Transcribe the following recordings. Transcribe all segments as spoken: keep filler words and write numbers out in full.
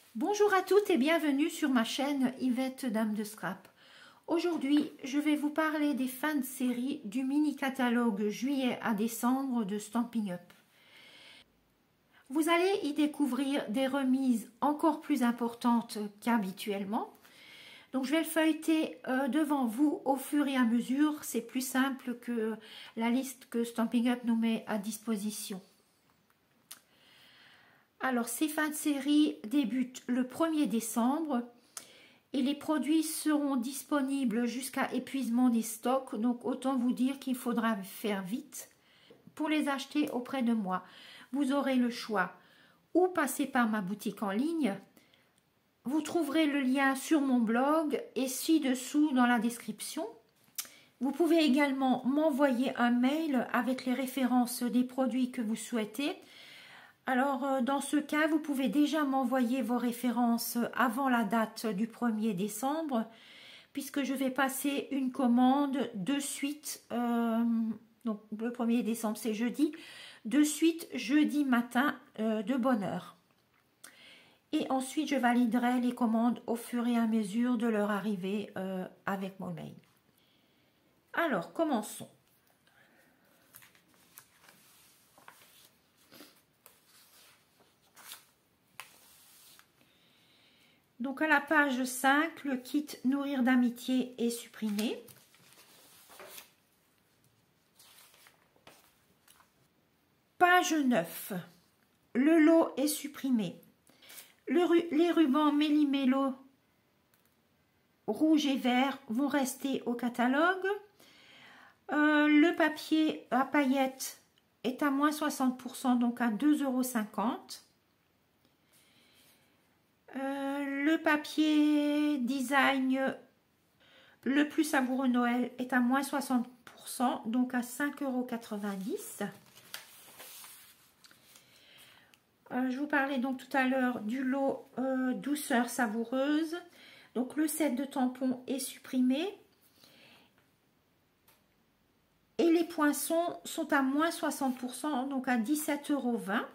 Bonjour à toutes et bienvenue sur ma chaîne Yvette Dame de Scrap. Aujourd'hui, je vais vous parler des fins de série du mini catalogue juillet à décembre de Stampin' Up. Vous allez y découvrir des remises encore plus importantes qu'habituellement. Donc je vais le feuilleter euh, devant vous au fur et à mesure. C'est plus simple que la liste que Stampin' Up nous met à disposition. Alors, ces fins de série débutent le premier décembre et les produits seront disponibles jusqu'à épuisement des stocks. Donc, autant vous dire qu'il faudra faire vite pour les acheter auprès de moi. Vous aurez le choix ou passer par ma boutique en ligne. Vous trouverez le lien sur mon blog et ci-dessous dans la description. Vous pouvez également m'envoyer un mail avec les références des produits que vous souhaitez. Alors, dans ce cas, vous pouvez déjà m'envoyer vos références avant la date du premier décembre, puisque je vais passer une commande de suite, euh, donc le premier décembre c'est jeudi, de suite jeudi matin euh, de bonne heure. Et ensuite, je validerai les commandes au fur et à mesure de leur arrivée euh, avec mon mail. Alors, commençons. Donc à la page cinq, le kit Nourrir d'amitié est supprimé. Page neuf, le lot est supprimé. Le, les rubans Méli-Mélo rouge et vert vont rester au catalogue. Euh, le papier à paillettes est à moins soixante pour cent, donc à deux euros cinquante. Euh, le papier design le plus savoureux Noël est à moins soixante pour cent, donc à cinq euros quatre-vingt-dix. Euh, je vous parlais donc tout à l'heure du lot euh, douceur savoureuse. Donc le set de tampons est supprimé. Et les poinçons sont à moins soixante pour cent, donc à dix-sept euros vingt.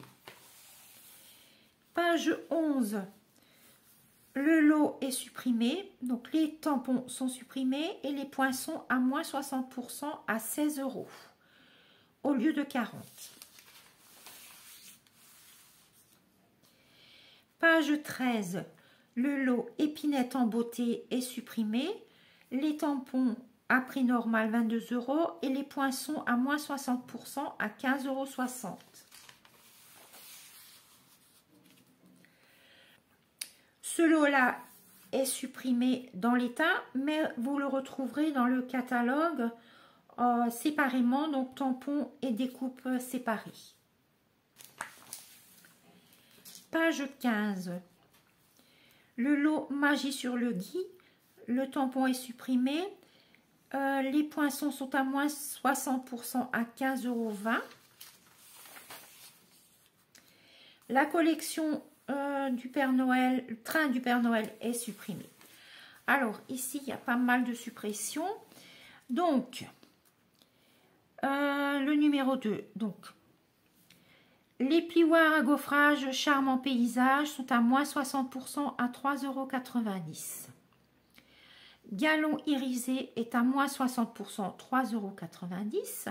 Page onze, le lot est supprimé, donc les tampons sont supprimés et les poinçons à moins soixante pour cent à seize euros au lieu de quarante. Page treize, le lot épinette en beauté est supprimé, les tampons à prix normal vingt-deux euros et les poinçons à moins soixante pour cent à quinze euros soixante. Ce lot-là est supprimé dans l'état, mais vous le retrouverez dans le catalogue euh, séparément, donc tampons et découpes séparées. Page quinze. Le lot Magie sur le gui, le tampon est supprimé, euh, les poinçons sont à moins soixante pour cent à quinze euros vingt. La collection Euh, du Père Noël, le train du Père Noël est supprimé. Alors ici il y a pas mal de suppressions. Donc euh, le numéro deux, donc les plioirs à gaufrage Charmant Paysage sont à moins soixante pour cent à trois euros quatre-vingt-dix. Galon irisé est à moins soixante pour cent, trois euros quatre-vingt-dix.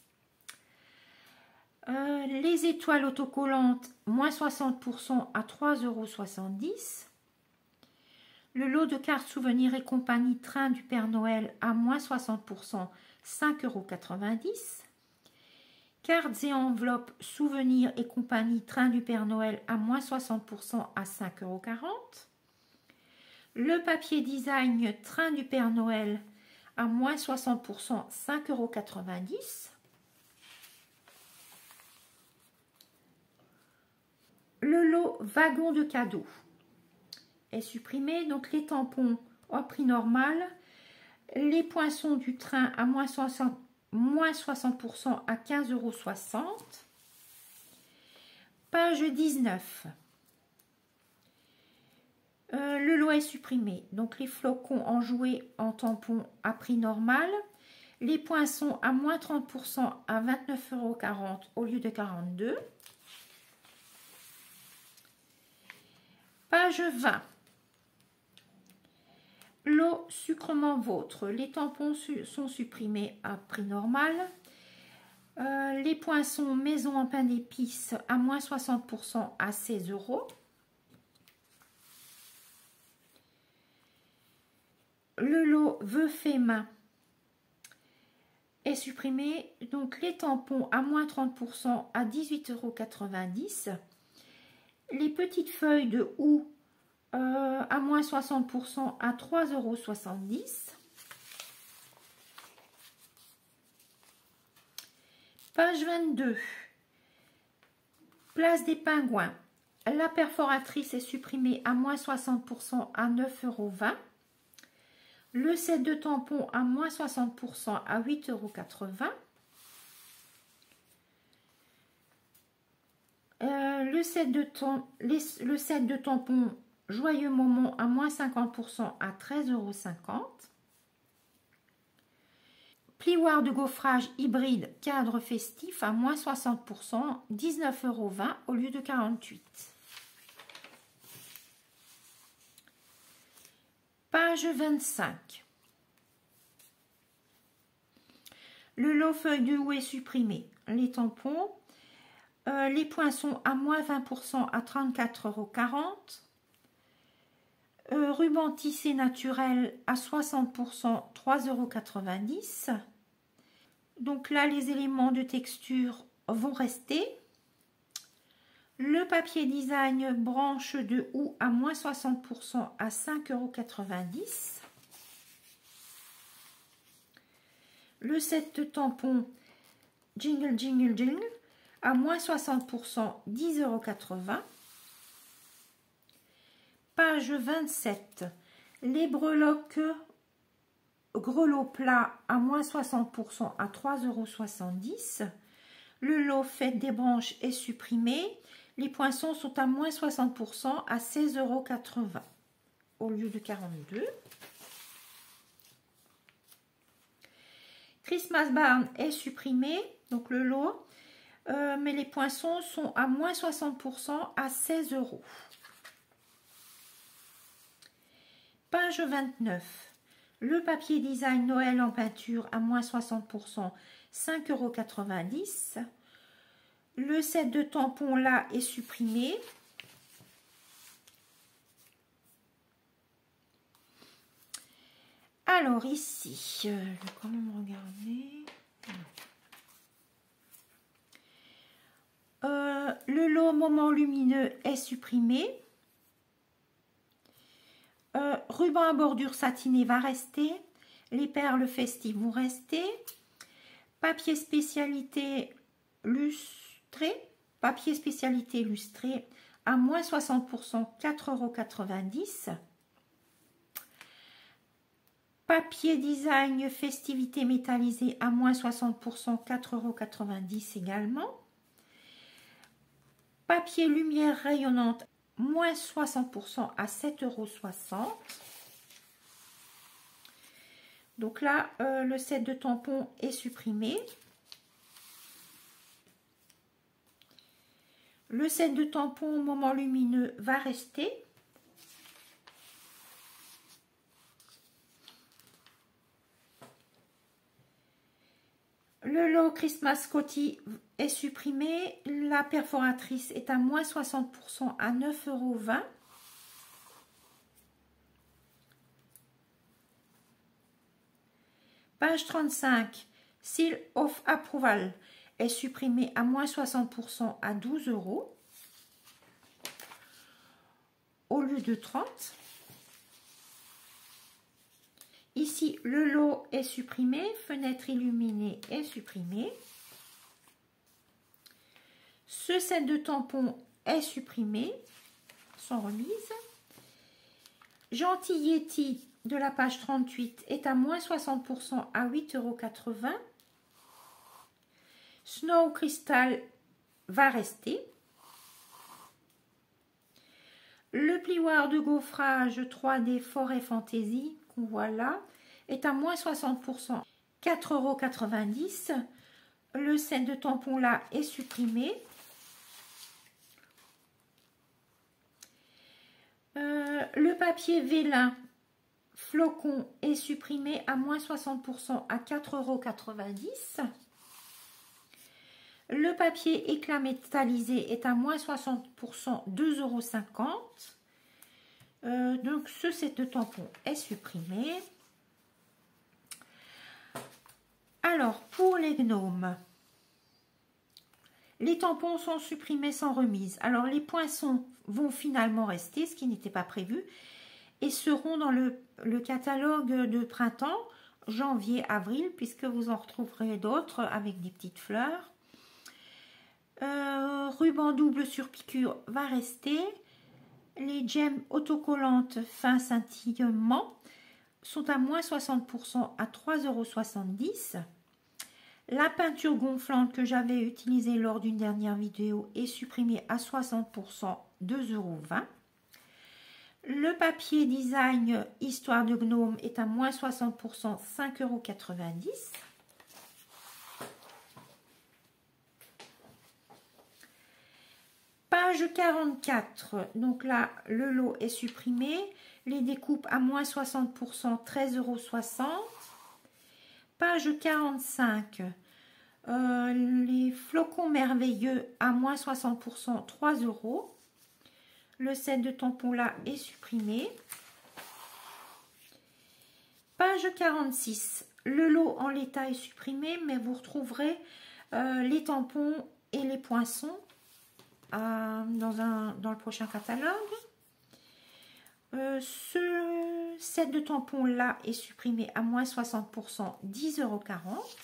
Euh, les étoiles autocollantes, moins soixante pour cent à trois euros soixante-dix. Le lot de cartes souvenirs et compagnie Train du Père Noël à moins soixante pour cent, cinq euros quatre-vingt-dix. Cartes et enveloppes souvenirs et compagnie Train du Père Noël à moins soixante pour cent à cinq euros quarante. Le papier design Train du Père Noël à moins soixante pour cent, cinq euros quatre-vingt-dix. Le lot wagon de cadeaux est supprimé, donc les tampons au prix normal, les poinçons du train à moins soixante, moins soixante pour cent à quinze euros soixante. Page dix-neuf. Euh, le lot est supprimé, donc les flocons en jouets en tampon à prix normal, les poinçons à moins trente pour cent à vingt-neuf euros quarante au lieu de quarante-deux. Page vingt. L'eau sucrement vôtre. Les tampons su sont supprimés à prix normal. Euh, les poinçons maison en pain d'épices à moins soixante pour cent à seize euros. Le lot vœux fait main est supprimé. Donc les tampons à moins trente pour cent à dix-huit euros quatre-vingt-dix. Les petites feuilles de houx euh, à moins soixante pour cent à trois euros soixante-dix. Page vingt-deux. Place des pingouins. La perforatrice est supprimée à moins soixante pour cent à neuf euros vingt. Le set de tampons à moins soixante pour cent à huit euros quatre-vingts. Euh, le, set de les, le set de tampons Joyeux Moment à moins cinquante pour cent à treize euros cinquante. Plioir de gaufrage hybride cadre festif à moins soixante pour cent, dix-neuf euros vingt au lieu de quarante-huit. Page vingt-cinq. Le lot feuille de houx est supprimé. Les tampons, euh, les poinçons à moins vingt pour cent à trente-quatre euros quarante. Euh, ruban tissé naturel à soixante pour cent, trois euros quatre-vingt-dix. Donc là, les éléments de texture vont rester. Le papier design branche de houx à moins soixante pour cent à cinq euros quatre-vingt-dix. Le set de tampons Jingle Jingle Jingle à moins soixante pour cent, dix euros quatre-vingts. Page vingt-sept. Les breloques grelots plats à moins soixante pour cent à trois euros soixante-dix. Le lot fête des branches est supprimé. Les poinçons sont à moins soixante pour cent à seize euros quatre-vingts au lieu de quarante-deux. Christmas Barn est supprimé, donc le lot, euh, mais les poinçons sont à moins soixante pour cent à seize euros. Page vingt-neuf. Le papier design Noël en peinture à moins soixante pour cent, cinq euros quatre-vingt-dix. Le set de tampons là est supprimé. Alors ici, euh, je vais quand même regarder. Euh, le lot moment lumineux est supprimé. Euh, ruban à bordure satinée va rester. Les perles festives vont rester. Papier spécialité lustré. Papier spécialité lustré à moins soixante pour cent, quatre euros quatre-vingt-dix. Papier design festivité métallisée à moins soixante pour cent, quatre euros quatre-vingt-dix également. Papier lumière rayonnante moins soixante pour cent à sept euros soixante. Donc là, euh, le set de tampons est supprimé. Le set de tampons moment lumineux va rester. Le lot Christmas Coty est supprimé. La perforatrice est à moins soixante pour cent à neuf euros vingt. Page trente-cinq. Seal of Approval est supprimé à moins soixante pour cent à douze euros au lieu de trente. Ici, le lot est supprimé, fenêtre illuminée est supprimée. Ce set de tampons est supprimé, sans remise. Gentil Yeti de la page trente-huit est à moins soixante pour cent à huit euros quatre-vingts. Snow Crystal va rester. Le plioir de gaufrage trois D Forêt Fantasy qu'on voit là est à moins soixante pour cent, quatre euros quatre-vingt-dix. Le set de tampons là est supprimé. Euh, le papier vélin flocon est supprimé à moins soixante pour cent à quatre euros quatre-vingt-dix. Le papier éclat métallisé est à moins soixante pour cent, deux euros cinquante. Euh, donc ce set de tampons est supprimé. Alors pour les gnomes, les tampons sont supprimés sans remise. Alors les poinçons vont finalement rester, ce qui n'était pas prévu, et seront dans le, le catalogue de printemps, janvier-avril, puisque vous en retrouverez d'autres avec des petites fleurs. Euh, ruban double sur piqûre va rester. Les gemmes autocollantes fin scintillement sont à moins soixante pour cent à trois euros soixante-dix. La peinture gonflante que j'avais utilisée lors d'une dernière vidéo est supprimée à soixante pour cent, deux euros vingt. Le papier design histoire de gnome est à moins soixante pour cent, cinq euros quatre-vingt-dix. Page quarante-quatre, donc là le lot est supprimé. Les découpes à moins soixante pour cent, treize euros soixante. Page quarante-cinq, euh, les flocons merveilleux à moins soixante pour cent, trois euros. Le set de tampons là est supprimé. Page quarante-six, le lot en l'état est supprimé, mais vous retrouverez euh, les tampons et les poinçons euh, dans, un, dans le prochain catalogue. Euh, ce set de tampons là est supprimé à moins soixante pour cent, dix euros quarante.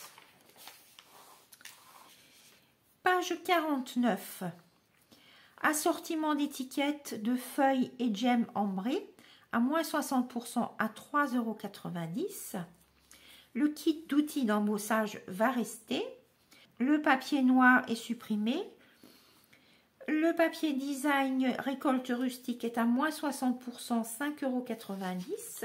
Page quarante-neuf. Assortiment d'étiquettes de feuilles et gemmes ambrées à moins soixante pour cent à trois euros quatre-vingt-dix. Le kit d'outils d'embossage va rester. Le papier noir est supprimé. Le papier design récolte rustique est à moins soixante pour cent, cinq euros quatre-vingt-dix.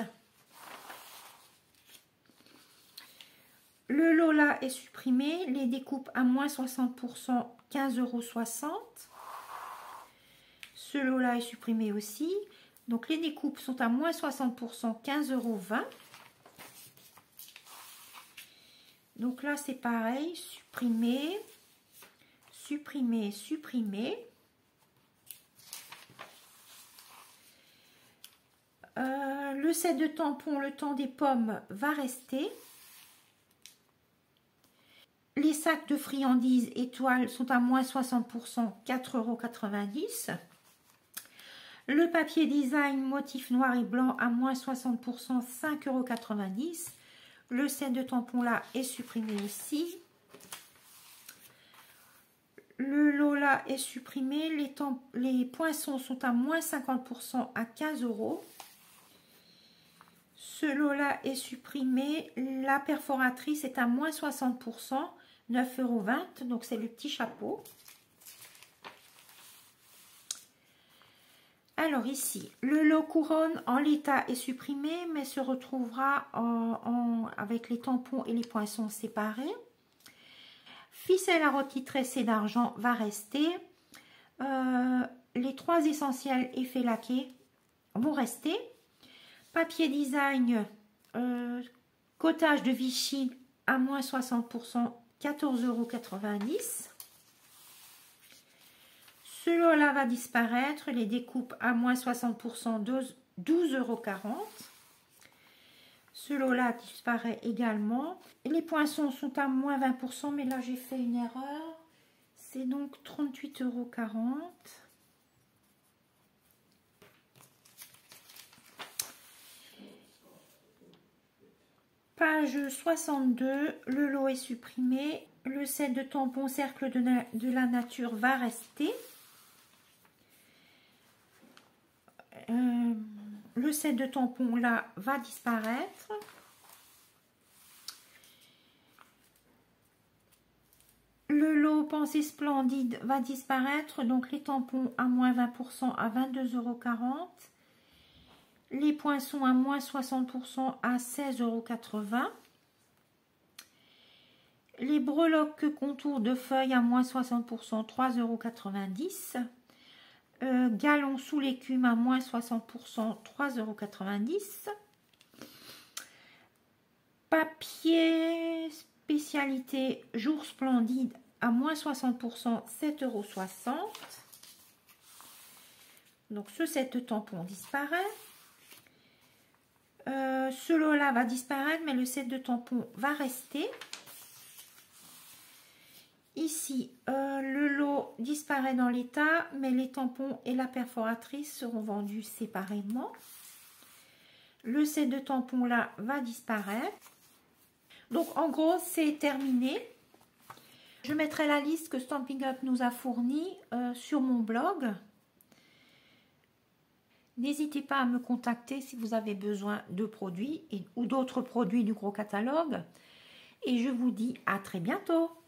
Le Lola est supprimé. Les découpes à moins soixante pour cent, quinze euros soixante. Ce lot-là est supprimé aussi. Donc les découpes sont à moins soixante pour cent, quinze euros vingt. Donc là c'est pareil, supprimer, supprimer, supprimer. Euh, le set de tampons, le temps des pommes va rester. Les sacs de friandises étoiles sont à moins soixante pour cent, quatre euros quatre-vingt-dix. Le papier design motif noir et blanc à moins soixante pour cent, cinq euros quatre-vingt-dix. Le set de tampons là est supprimé ici. Le Lola est supprimé. Les, les poinçons sont à moins cinquante pour cent à quinze euros. Ce Lola est supprimé. La perforatrice est à moins soixante pour cent, neuf euros vingt. Donc c'est le petit chapeau. Alors ici, le lot couronne en l'état est supprimé, mais se retrouvera en, en, avec les tampons et les poinçons séparés. Ficelle à rôti tressée d'argent va rester. Euh, les trois essentiels effets laqués vont rester. Papier design, euh, cottage de Vichy à moins soixante pour cent, quatorze euros quatre-vingt-dix. Celui-là va disparaître. Les découpes à moins soixante pour cent, douze euros quarante. Celui-là disparaît également. Et les poinçons sont à moins vingt pour cent, mais là j'ai fait une erreur. C'est donc trente-huit euros quarante. Page soixante-deux, le lot est supprimé. Le set de tampons cercle de, na de la nature va rester. Euh, le set de tampons là va disparaître. Le lot pensée splendide va disparaître. Donc les tampons à moins vingt pour cent à vingt-deux euros quarante. Les poinçons à moins soixante pour cent à seize euros quatre-vingts. Les breloques contours de feuilles à moins soixante pour cent, trois euros quatre-vingt-dix. Euh, galon sous l'écume à moins soixante pour cent, trois euros quatre-vingt-dix. Papier spécialité jour splendide à moins soixante pour cent, sept euros soixante. Donc ce set de tampons disparaît. Euh, ce lot-là va disparaître, mais le set de tampons va rester. Ici, euh, le lot disparaît dans l'état, mais les tampons et la perforatrice seront vendus séparément. Le set de tampons là va disparaître. Donc en gros, c'est terminé. Je mettrai la liste que Stampin' Up nous a fournie euh, sur mon blog. N'hésitez pas à me contacter si vous avez besoin de produits et, ou d'autres produits du gros catalogue. Et je vous dis à très bientôt.